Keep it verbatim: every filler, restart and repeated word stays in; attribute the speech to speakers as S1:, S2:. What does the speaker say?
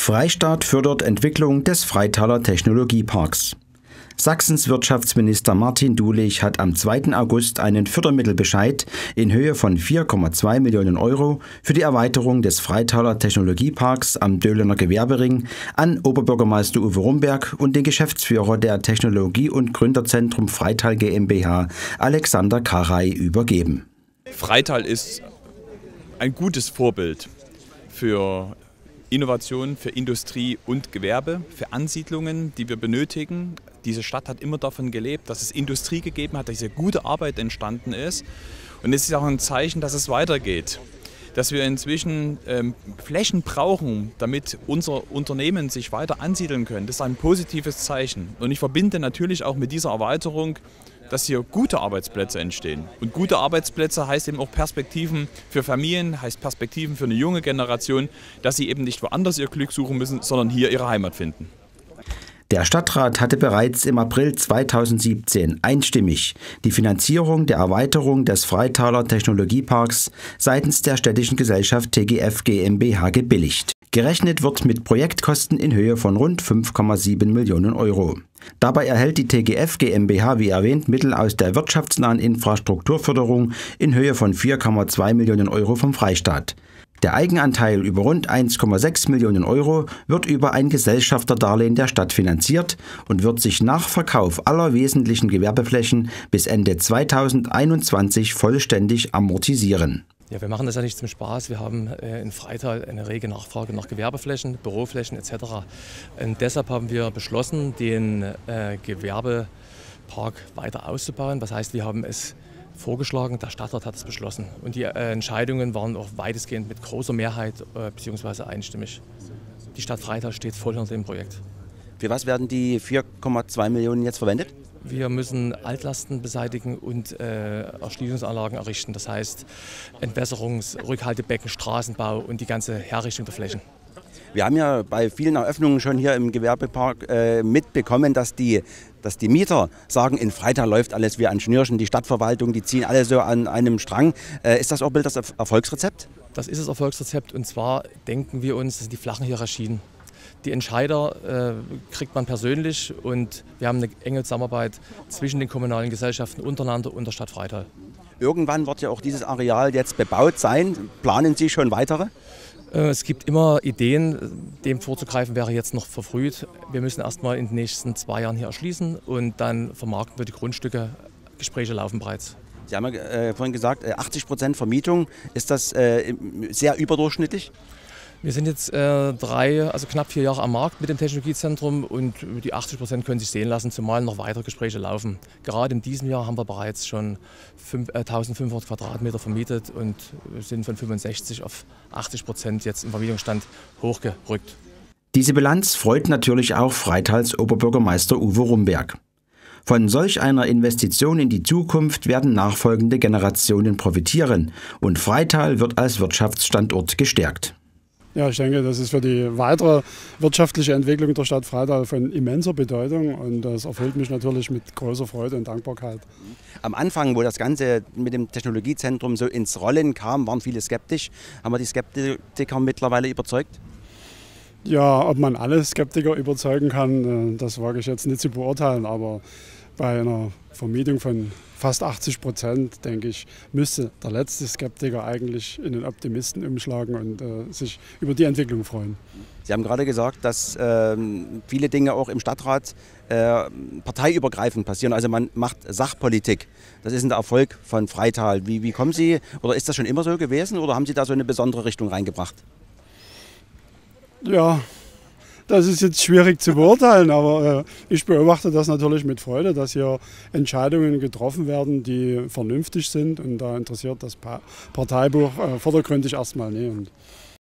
S1: Freistaat fördert Entwicklung des Freitaler Technologieparks. Sachsens Wirtschaftsminister Martin Dulich hat am zweiten August einen Fördermittelbescheid in Höhe von vier Komma zwei Millionen Euro für die Erweiterung des Freitaler Technologieparks am Döhlener Gewerbering an Oberbürgermeister Uwe Rumberg und den Geschäftsführer der Technologie- und Gründerzentrum Freital GmbH, Alexander Karay, übergeben.
S2: Freital ist ein gutes Vorbild für Innovation, für Industrie und Gewerbe, für Ansiedlungen, die wir benötigen. Diese Stadt hat immer davon gelebt, dass es Industrie gegeben hat, dass hier gute Arbeit entstanden ist. Und es ist auch ein Zeichen, dass es weitergeht. Dass wir inzwischen ähm, Flächen brauchen, damit unsere Unternehmen sich weiter ansiedeln können. Das ist ein positives Zeichen. Und ich verbinde natürlich auch mit dieser Erweiterung, dass hier gute Arbeitsplätze entstehen. Und gute Arbeitsplätze heißt eben auch Perspektiven für Familien, heißt Perspektiven für eine junge Generation, dass sie eben nicht woanders ihr Glück suchen müssen, sondern hier ihre Heimat finden.
S1: Der Stadtrat hatte bereits im April zweitausendsiebzehn einstimmig die Finanzierung der Erweiterung des Freitaler Technologieparks seitens der städtischen Gesellschaft T G F GmbH gebilligt. Gerechnet wird mit Projektkosten in Höhe von rund fünf Komma sieben Millionen Euro. Dabei erhält die T G F GmbH, wie erwähnt, Mittel aus der wirtschaftsnahen Infrastrukturförderung in Höhe von vier Komma zwei Millionen Euro vom Freistaat. Der Eigenanteil über rund eins Komma sechs Millionen Euro wird über ein Gesellschafterdarlehen der Stadt finanziert und wird sich nach Verkauf aller wesentlichen Gewerbeflächen bis Ende zweitausendeinundzwanzig vollständig amortisieren.
S3: Ja, wir machen das ja nicht zum Spaß. Wir haben äh, in Freital eine rege Nachfrage nach Gewerbeflächen, Büroflächen et cetera. Und deshalb haben wir beschlossen, den äh, Gewerbepark weiter auszubauen. Das heißt, wir haben es vorgeschlagen, der Stadtrat hat es beschlossen. Und die äh, Entscheidungen waren auch weitestgehend mit großer Mehrheit äh, bzw. einstimmig. Die Stadt Freital steht voll hinter dem Projekt.
S4: Für was werden die vier Komma zwei Millionen jetzt verwendet?
S3: Wir müssen Altlasten beseitigen und äh, Erschließungsanlagen errichten. Das heißt Entwässerungs-, Rückhaltebecken, Straßenbau und die ganze Herrichtung der Flächen.
S4: Wir haben ja bei vielen Eröffnungen schon hier im Gewerbepark äh, mitbekommen, dass die, dass die Mieter sagen, in Freital läuft alles wie ein Schnürchen, die Stadtverwaltung, die ziehen alle so an einem Strang. Äh, ist das auch das Erfolgsrezept?
S3: Das ist das Erfolgsrezept, und zwar denken wir uns, das sind die flachen Hierarchien. Die Entscheider äh, kriegt man persönlich, und wir haben eine enge Zusammenarbeit zwischen den kommunalen Gesellschaften untereinander und der Stadt Freital.
S4: Irgendwann wird ja auch dieses Areal jetzt bebaut sein. Planen Sie schon weitere?
S3: Äh, es gibt immer Ideen, dem vorzugreifen wäre jetzt noch verfrüht. Wir müssen erst mal in den nächsten zwei Jahren hier erschließen und dann vermarkten wir die Grundstücke. Gespräche laufen bereits.
S4: Sie haben ja äh, vorhin gesagt, achtzig Prozent Vermietung. Ist das äh, sehr überdurchschnittlich?
S3: Wir sind jetzt äh, drei, also knapp vier Jahre am Markt mit dem Technologiezentrum, und die achtzig Prozent können sich sehen lassen, zumal noch weitere Gespräche laufen. Gerade in diesem Jahr haben wir bereits schon eintausendfünfhundert Quadratmeter vermietet und sind von fünfundsechzig auf achtzig Prozent jetzt im Vermietungsstand hochgerückt.
S1: Diese Bilanz freut natürlich auch Freitals Oberbürgermeister Uwe Rumberg. Von solch einer Investition in die Zukunft werden nachfolgende Generationen profitieren, und Freital wird als Wirtschaftsstandort gestärkt.
S5: Ja, ich denke, das ist für die weitere wirtschaftliche Entwicklung der Stadt Freital von immenser Bedeutung, und das erfüllt mich natürlich mit großer Freude und Dankbarkeit.
S4: Am Anfang, wo das Ganze mit dem Technologiezentrum so ins Rollen kam, waren viele skeptisch. Haben wir die Skeptiker mittlerweile überzeugt?
S5: Ja, ob man alle Skeptiker überzeugen kann, das wage ich jetzt nicht zu beurteilen, aber bei einer Vermietung von fast achtzig Prozent, denke ich, müsste der letzte Skeptiker eigentlich in den Optimisten umschlagen und äh, sich über die Entwicklung freuen.
S4: Sie haben gerade gesagt, dass äh, viele Dinge auch im Stadtrat äh, parteiübergreifend passieren. Also man macht Sachpolitik. Das ist ein Erfolg von Freital. Wie, wie kommen Sie, oder ist das schon immer so gewesen, oder haben Sie da so eine besondere Richtung reingebracht?
S5: Ja, das ist jetzt schwierig zu beurteilen, aber äh, ich beobachte das natürlich mit Freude, dass hier Entscheidungen getroffen werden, die vernünftig sind, und da interessiert das pa Parteibuch äh, vordergründig erstmal nicht. Und